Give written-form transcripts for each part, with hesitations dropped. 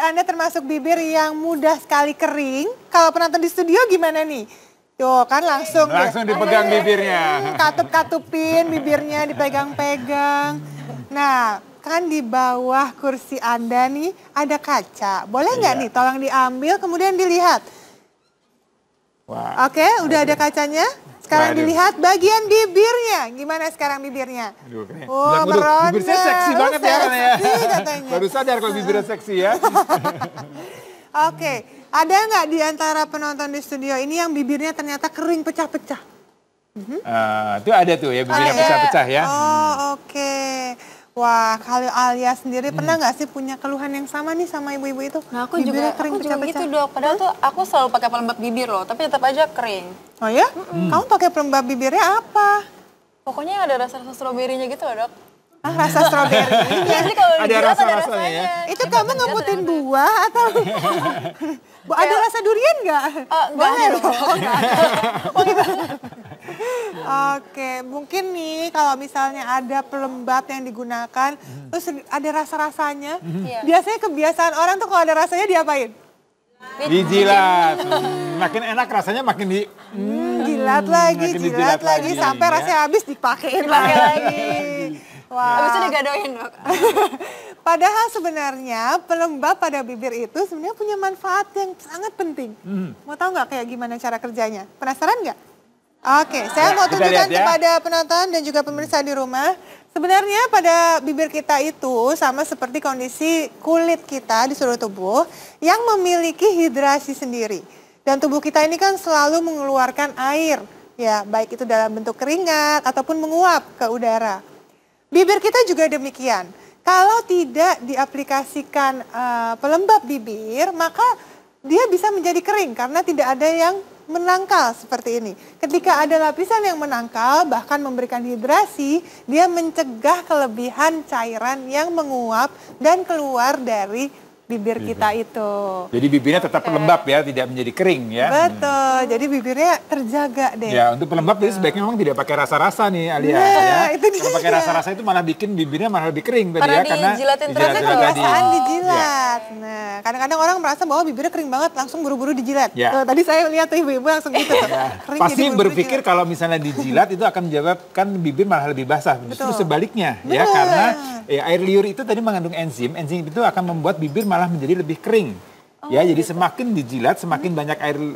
Anda termasuk bibir yang mudah sekali kering? Kalau penonton di studio gimana nih? Tuh kan langsung dipegang bibirnya. Katup-katupin bibirnya, dipegang-pegang. Nah, kan di bawah kursi Anda nih ada kaca. Boleh nggak nih tolong diambil kemudian dilihat? Wah. Oke, udah ada kacanya. Sekarang dilihat bagian bibirnya. Gimana sekarang bibirnya? Wah, meronda. bibir saya seksi banget ya. Katanya. Baru sadar kalau bibirnya seksi ya. Oke, ada nggak di antara penonton di studio ini yang bibirnya ternyata kering pecah-pecah? Itu ada tuh ya bibirnya pecah-pecah ya. Oh oke. Wah, kalau Alia sendiri pernah nggak sih punya keluhan yang sama nih sama ibu-ibu itu? Nah aku bibirnya juga, kering gitu dok. Padahal tuh aku selalu pakai pelembab bibir loh, tapi tetap aja kering. Oh ya? Kamu pakai pelembab bibirnya apa? Pokoknya yang ada rasa-rasa stroberinya gitu loh dok. Ah, rasa stroberi. Jadi kalau Ada dijilat rasa-rasanya ya. Itu kamu ngebutin buah atau ada rasa durian nggak? Boleh loh. Oh, gitu. Oke, mungkin nih kalau misalnya ada pelembab yang digunakan, terus ada rasa-rasanya, biasanya kebiasaan orang tuh kalau ada rasanya diapain? Dijilat. Makin enak rasanya makin Jilat lagi, jilat lagi, sampai rasanya habis dipakein lagi. Wah. Habis itu digadoin dok. Padahal sebenarnya pelembab pada bibir itu sebenarnya punya manfaat yang sangat penting. Mau tahu nggak kayak gimana cara kerjanya? Penasaran nggak? Oke, saya mau tunjukkan kepada penonton dan juga pemirsa di rumah. Sebenarnya pada bibir kita itu sama seperti kondisi kulit kita di seluruh tubuh yang memiliki hidrasi sendiri. Dan tubuh kita ini kan selalu mengeluarkan air, ya baik itu dalam bentuk keringat ataupun menguap ke udara. Bibir kita juga demikian. Kalau tidak diaplikasikan pelembab bibir, maka dia bisa menjadi kering karena tidak ada yang menangkal seperti ini. Ketika ada lapisan yang menangkal, bahkan memberikan hidrasi, dia mencegah kelebihan cairan yang menguap dan keluar dari bibir kita itu. Jadi bibirnya tetap pelembab ya, tidak menjadi kering ya. Betul, jadi bibirnya terjaga deh. Ya, untuk pelembab jadi sebaiknya memang tidak pakai rasa-rasa nih Alia. Nah, ya. itu dia. Kalau pakai rasa-rasa itu malah bikin bibirnya malah lebih kering tadi ya. Karena dijilatin terus Karena kebiasaan tadi. dijilat. Nah, kadang-kadang orang merasa bahwa bibirnya kering banget, langsung buru-buru dijilat. Ya. Tadi saya lihat tuh ibu-ibu langsung gitu. Kering, Pasti jadi buru-buru berpikir dijilat. kalau misalnya dijilat itu akan menyebabkan bibir malah lebih basah. Justru sebaliknya ya, Betul. karena air liur itu tadi mengandung enzim. Enzim itu akan membuat bibir malah menjadi lebih kering. Ya, jadi semakin dijilat, semakin banyak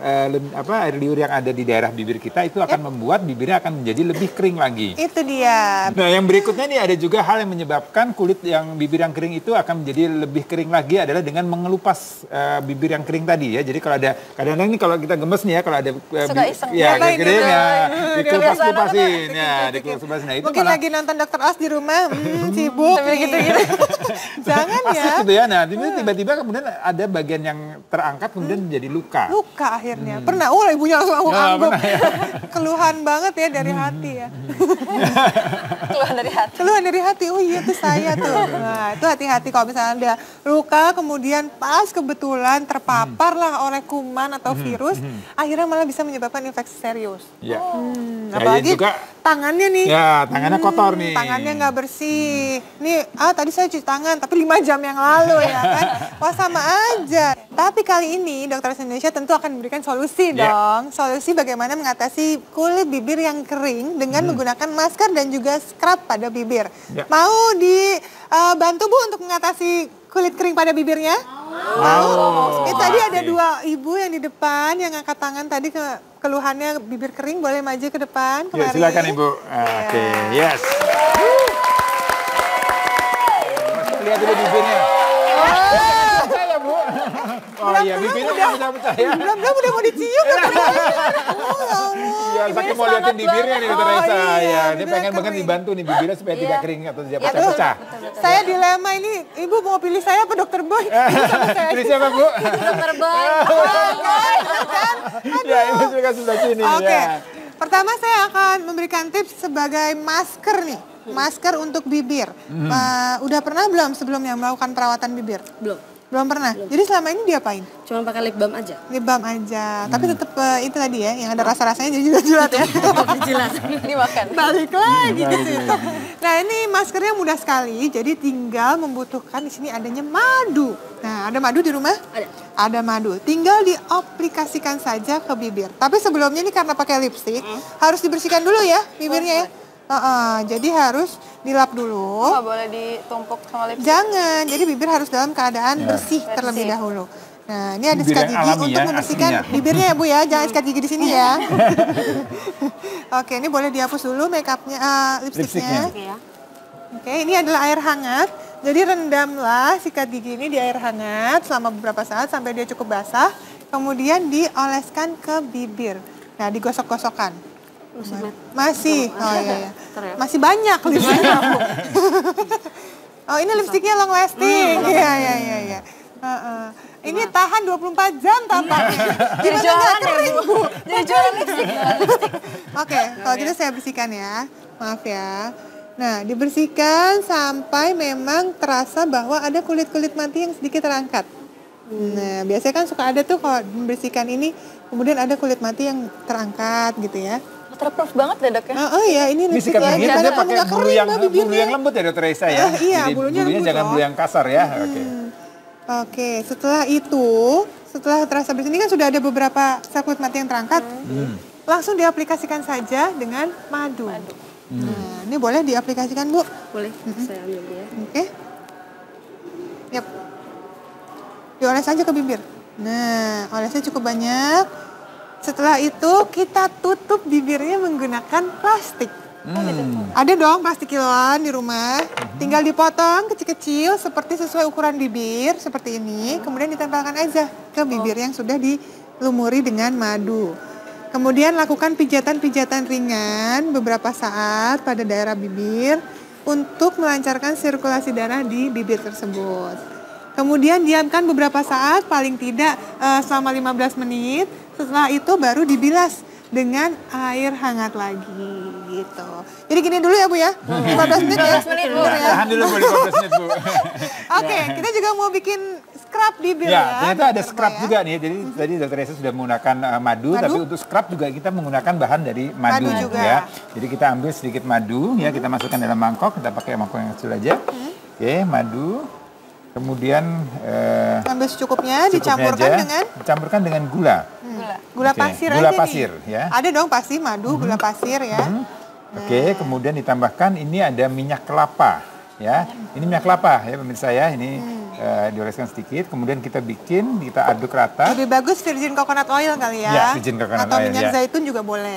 air liur yang ada di daerah bibir kita itu akan membuat bibirnya akan menjadi lebih kering lagi. Itu dia. Nah, yang berikutnya nih ada juga hal yang menyebabkan kulit yang bibir yang kering itu akan menjadi lebih kering lagi adalah dengan mengelupas bibir yang kering tadi ya. Jadi kalau ada kadang-kadang nih kalau kita gemes nih ya, kalau ada Suka iseng. ya Ngapain kering gitu? ya, dikupas-kupasin Dikupas-kupasin. ya, dikupas-kupasin. Nah, itu Mungkin malah lagi nonton Dokter Os di rumah, sibuk gitu-gitu. Jangan ya. asik gitu ya. Nah, tiba-tiba kemudian ada bagian yang terangkat kemudian menjadi luka. Luka akhirnya. Pernah, ibunya langsung angguk-angguk. Keluhan banget ya dari hati ya. Keluhan dari hati. Keluhan dari hati, oh iya itu saya tuh. Nah itu hati-hati kalau misalnya ada luka kemudian pas kebetulan terpapar lah oleh kuman atau virus, akhirnya malah bisa menyebabkan infeksi serius. Ya. Apalagi juga tangannya nih. ya, tangannya kotor nih. Tangannya nggak bersih. Nih, tadi saya cuci tangan tapi 5 jam yang lalu ya kan. Wah sama aja. Tapi kali ini Dokter Indonesia tentu akan memberikan solusi dong. Solusi bagaimana mengatasi kulit bibir yang kering dengan menggunakan masker dan juga scrub pada bibir. Mau dibantu Bu untuk mengatasi kulit kering pada bibirnya? Mau. Tadi ada 2 ibu yang di depan yang angkat tangan tadi keluhannya bibir kering, boleh maju ke depan kemari. Ya, silakan Ibu. Oke, yes. Masih lihat dulu bibirnya. Saya Bu. Oh iya, bibirnya udah pecah-pecah ya. Belum udah mau dicium. Ya, saya mau liatin bibirnya nih Dokter Raisa. iya, Ya, dia bibirnya pengen banget kering. dibantu nih bibirnya supaya tidak kering atau tidak pecah-pecah. Saya dilema ini, Ibu mau pilih saya apa Dokter Boy? Pilih siapa Bu? Dokter Boy. Ya, Ibu silakan sebelah sini. Oke, Ya. pertama saya akan memberikan tips sebagai masker nih. Masker untuk bibir. Udah pernah belum sebelumnya melakukan perawatan bibir? Belum. Belum pernah. Jadi selama ini diapain? Cuma pakai lip balm aja. Lip balm aja. Tapi tetap itu tadi ya, yang ada rasa-rasanya jadi jilat-jilat ya. Jelas. Dimakan. Balik lagi ke situ. Nah, ini maskernya mudah sekali. Jadi tinggal membutuhkan di sini adanya madu. Nah, ada madu di rumah? Ada. Ada madu. Tinggal diaplikasikan saja ke bibir. Tapi sebelumnya ini karena pakai lipstick, harus dibersihkan dulu ya bibirnya ya. Jadi harus dilap dulu. Nggak boleh ditumpuk sama lipstick. Jangan, jadi bibir harus dalam keadaan bersih terlebih dahulu. Nah, ini ada Bibir sikat yang gigi alami untuk ya, membersihkan aslinya. bibirnya ya Bu ya, jangan sikat gigi di sini ya. Oke, ini boleh dihapus dulu makeupnya, lipstiknya. Oke ya. Oke, ini adalah air hangat. Jadi rendamlah sikat gigi ini di air hangat selama beberapa saat sampai dia cukup basah. Kemudian dioleskan ke bibir. Nah, digosok-gosokkan. Masih, oh iya, iya. Masih banyak lipstiknya. Oh, ini lipstiknya long lasting. Iya, iya, iya, iya. Ini tahan 24 jam tampaknya. Jadi jualan ya Bu? Jadi jualan lipstick. Oke, kalau gitu saya bersihkan ya. Maaf ya. Nah, dibersihkan sampai memang terasa bahwa ada kulit-kulit mati yang sedikit terangkat. Nah, biasanya kan suka ada tuh kalau membersihkan ini, kemudian ada kulit mati yang terangkat gitu ya. Waterproof banget ya dok ya? Oh iya, ini Ini lipstick sikat ya. gigi Gimana dia kamu pakai nggak bulu kering yang nggak bibirnya? lembut ya Dokter Esa ya. Iya, Jadi bulunya lembut jangan loh. bulu yang kasar ya. Oke. Oke, setelah itu, setelah terasa bersih ini kan sudah ada beberapa sel kulit mati yang terangkat. Langsung diaplikasikan saja dengan madu. Nah, ini boleh diaplikasikan Bu. Boleh, saya ambil dulu ya. Oke. Yap. Dioles aja ke bibir. Nah, olesnya cukup banyak. Setelah itu kita tutup bibirnya menggunakan plastik. Ada dong plastik kiloan di rumah. Tinggal dipotong kecil-kecil seperti sesuai ukuran bibir seperti ini. Kemudian ditempelkan aja ke bibir yang sudah dilumuri dengan madu. Kemudian lakukan pijatan-pijatan ringan beberapa saat pada daerah bibir untuk melancarkan sirkulasi darah di bibir tersebut. Kemudian diamkan beberapa saat, paling tidak selama 15 menit. Setelah itu baru dibilas dengan air hangat lagi gitu. Jadi gini dulu ya Bu ya, 15 menit ya. 15 menit, Bu. Ya. Tahan dulu Bu, 15 menit Bu. Oke, kita juga mau bikin scrub bibir ya. Ya, ternyata ada Dokter scrub Boy, ya. juga nih. Jadi tadi Dokter Esa sudah menggunakan madu, tapi untuk scrub juga kita menggunakan bahan dari madu, Madu juga. ya. Jadi kita ambil sedikit madu ya, kita masukkan dalam mangkok, kita pakai mangkok yang kecil aja. Oke, madu. Kemudian Ambil secukupnya, dicampurkan dengan gula. gula Oke, pasir gula aja pasir, nih. ya. Ada dong pasti madu, gula pasir ya. Oke, kemudian ditambahkan ini ada minyak kelapa, ya. Ini minyak kelapa ya pemirsa ya. Ini dioleskan sedikit. Kemudian kita aduk rata. Lebih bagus virgin coconut oil kali ya. Ya, virgin coconut Atau oil, minyak ya. zaitun juga boleh.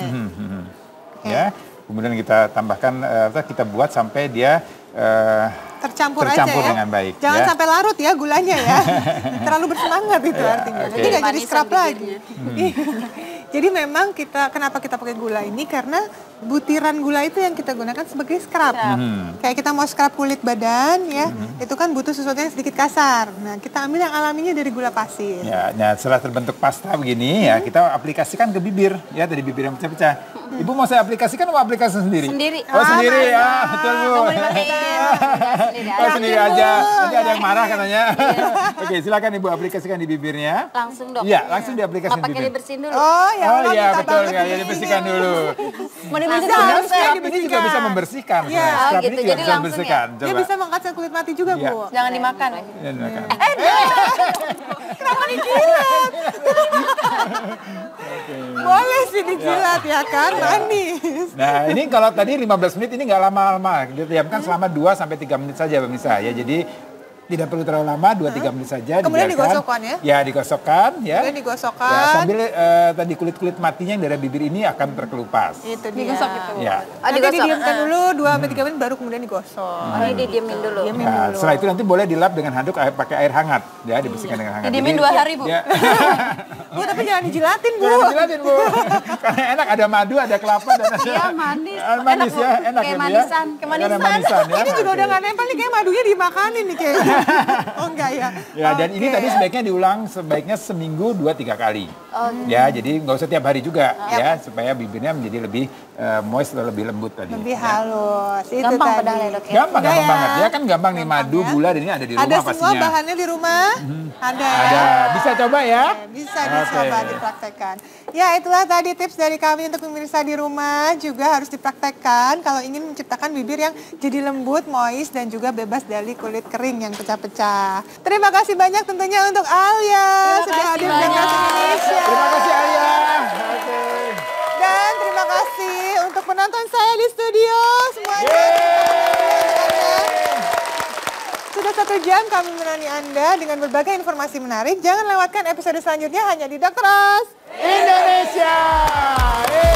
Oke. Ya. Kemudian kita tambahkan, kita buat sampai dia Tercampur aja ya. dengan baik. Jangan ya. sampai larut ya gulanya ya. Terlalu bersemangat itu artinya. oke. Nanti nggak jadi Manisan scrub lagi. bibirnya. Jadi memang kenapa kita pakai gula ini karena butiran gula itu yang kita gunakan sebagai scrub. Kayak kita mau scrub kulit badan ya, itu kan butuh sesuatu yang sedikit kasar. Nah, kita ambil yang alaminya dari gula pasir. Ya, nah setelah terbentuk pasta begini ya, kita aplikasikan ke bibir ya, dari bibir yang pecah-pecah. Ibu mau saya aplikasikan atau aplikasi sendiri? Sendiri. Oh, sendiri ya, mantap. betul Bu. Kamu dipakein. Sendiri Oh, aja. sendiri aja. Nanti ada yang marah katanya. Oke, silakan Ibu aplikasikan di bibirnya. Langsung dok. Iya, langsung diaplikasikan Nggak di pakai bibir. dibersihin dulu. Oh, ya Oh Allah, iya, minta betul banget ya, dibersihin. dibersihkan dulu. Mau dibersihkan Harusnya harus Scrub ini juga dibersihkan. bisa membersihkan. Iya. Scrub Oh, ini gitu. juga Jadi bisa langsung membersihkan. Dia Coba. bisa mengangkat kulit mati juga, Iya. Bu. Jangan dimakan ya. Ya, dimakan. Kenapa dijilat? Boleh sih dijilat ya kan, manis. Nah, ini kalau tadi 15 menit ini nggak lama-lama. Didiamkan selama 2 sampai 3 menit saja pemirsa ya. Jadi tidak perlu terlalu lama, 2-3 menit saja. Kemudian dibiarkan. digosokkan ya? Ya, digosokkan ya. Kemudian digosokkan. Ya, sambil tadi kulit-kulit matinya yang dari bibir ini akan terkelupas. Itu dia. Digosok gitu. Ya. Nanti digosok. didiamkan dulu 2-3 menit baru kemudian digosok. Ini didiemin dulu. Nah, setelah itu nanti boleh dilap dengan handuk pakai air hangat, ya dibersihkan dengan hangat. Didiemin Jadi, 2 hari Bu. Ya, Bu, tapi jangan dijilatin, Bu. jangan dijilatin Bu, karena enak ada madu, ada kelapa dan ada Iya, manis. manis ya, enak Kayak ya, Bu, manisan. ya. Ada manisan ya. Ini juga Oke. udah nggak nempel nih, kayak madunya dimakanin nih kayaknya. Oh enggak ya? Ya, dan ini Oke. tadi sebaiknya diulang sebaiknya seminggu 2-3 kali. Ya, jadi nggak usah tiap hari juga ya, supaya bibirnya menjadi lebih moist atau lebih lembut tadi. Lebih halus. Itu Gampang tadi. padahal ya, Dok, ya. Gampang, Udah gampang ya. banget. Ya kan gampang nih, madu, ya. gula, dan ini ada di rumah Ada semua pastinya. bahannya di rumah? Ada ya? Ada, bisa coba ya. Bisa dicoba, dipraktekkan. Ya, itulah tadi tips dari kami untuk pemirsa di rumah, juga harus dipraktekkan kalau ingin menciptakan bibir yang jadi lembut, moist, dan juga bebas dari kulit kering yang pecah-pecah. Terima kasih banyak tentunya untuk Alia sudah hadir di Kelas Indonesia. Terima kasih Alia. Oke. Dan terima kasih untuk penonton saya di studio semuanya. Sudah 1 jam kami menemani Anda dengan berbagai informasi menarik. Jangan lewatkan episode selanjutnya hanya di Dr. Oz Indonesia.